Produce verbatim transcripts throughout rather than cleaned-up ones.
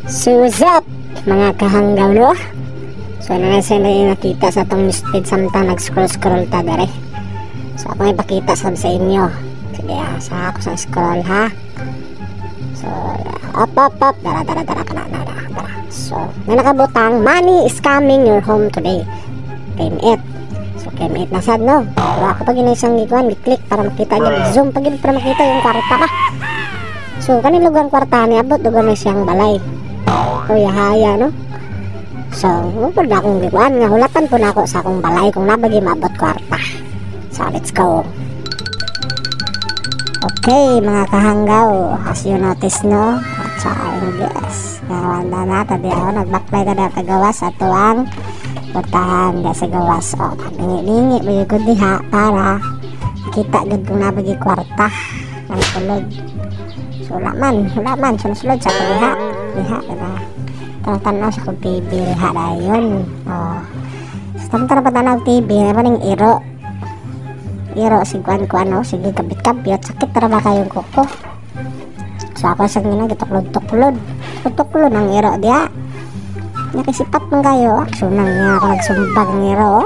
Susap mga kahanggaw no. So na sa nakita sa tong newsfeed samtang nag-scroll-scroll ta dere. So ako ipakita sab sa inyo. Sige ah, sa ako sa scroll ha. So up up up dara dara dara kana dara dara. So na nakabutang money is coming your home today. Game eight. So game eight na sad no. So ako pag inisang gikuan gi-click para makita niyo, zoom pag para makita yung kwarta ka. So kaning lugar kwarta ni abot lugar na siyang balay. Kuya haya no. So mupod na akong gikuan nga hulatan po na ako sa akong balay kung nabagi mabot kwarta. So let's go. Okay mga kahanggaw, as you notice no, at sa English nawanda na tadi ako nagbaklay ka na kagawas ato ang putahan da sa gawas. O ningi-ningi bagi ko diha para kita gud kung nabagi kwarta ang tulog. So laman, laman sunod-sunod sa diha diha diba tanaw sa kong T V diha dayon. Oh samtang patanaw T V naman yung iro iro si kuan kuan no, sige kabit-kabit sakit tara ba kayong kuko. So ako sa ngina gituklod-tuklod tuklod ang iro diha nakisipat man kayo aksunan niya ako nagsumbag ng iro oh.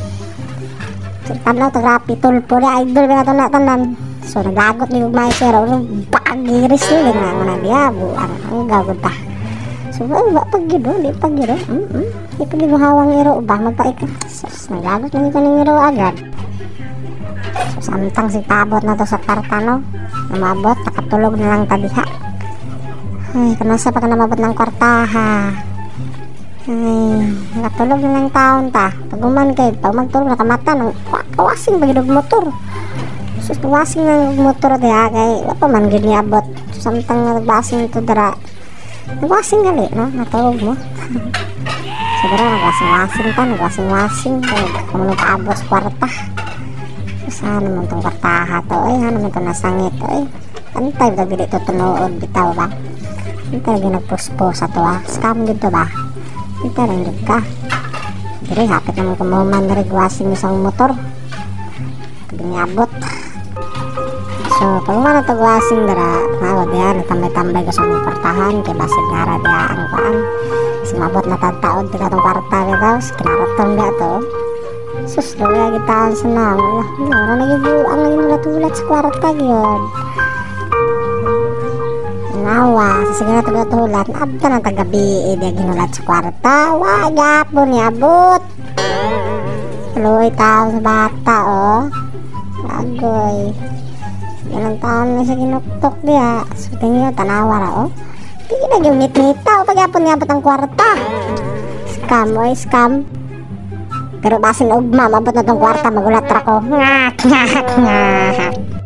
So tanaw tagrapi tulpo diha idol na ito na tanan. So naglagot ni Ugmay Sero bagiris nila nga nga diya buang ang gagod ta. So ay ba pagido di pagido mm -mm. Di pagido hawang iro ba magpaika. So naglagot ni kaning iro agad. So samtang si tabot na to sa kwarta no namabot nakatulog na lang ta diha. Ay kanasa pa ka namabot ng kwarta ha. Ay nakatulog na lang taon ta paguman kay pag magtulog nakamata ng kawasing bagidog motor. So wasing ng motor diha kay wa pa man gid niabot. So, samtang nagbasing to dara nagwasing gali no natulog mo. So dara nagwasing-wasing ta nagwasing-wasing kay kung paabot sa kwarta. So sana man tong kwarta ha to ay ano man to nasangit ay antay ba dili to tunood bitaw ba antay ginagpuspos ato ha scam gid to ba kita lang gid ka diri hapit naman kumuman na rigwasing isang motor pag niabot. So pag mana tagwasing dara nawa diya natambay-tambay ko sa mga kwartahan kay basig nara diya ang paan kasi mabot na tataod di katong kwarta diya kinarotong diya to sus luya gitaan sa nang wala na yung buang na yung natulat sa kwarta yun nawa sige na tagatulat abta na tagabi diya ginulat sa kwarta wagap po ni abot luoy tao sa bata oh agoy ilang taon na siya ginuktok diya. So tingin nyo tanawa ra oh hindi na yung nit-nita o pagyapon niya ang kwarta scam oy scam pero basin ugma mabot na tong kwarta magulat ra ko ngak ngak ngak